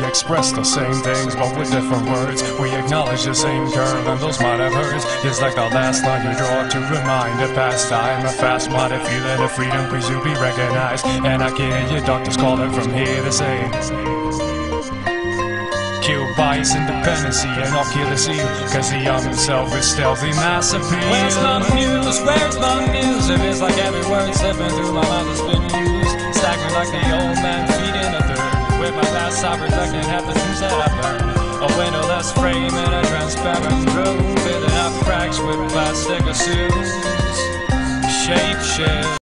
express the same things, but with different words. We acknowledge the same curve, and those might have hurts. It's like the last line you draw to remind a past time. A fast-minded feeling of freedom, please you be recognized. And I can hear your doctors calling from here to say, kill bias, independency, and I'll kill the seal, cause the young himself is stealthy mass appeal. Where's my muse? Where's my muse? It is like every word slipping through my mouth has been used. Staggering like the old man feeding a third. With my past I reflecting half the things that I've learned. A windowless frame in a transparent room, filling up cracks with plastic assumes. Shape shift.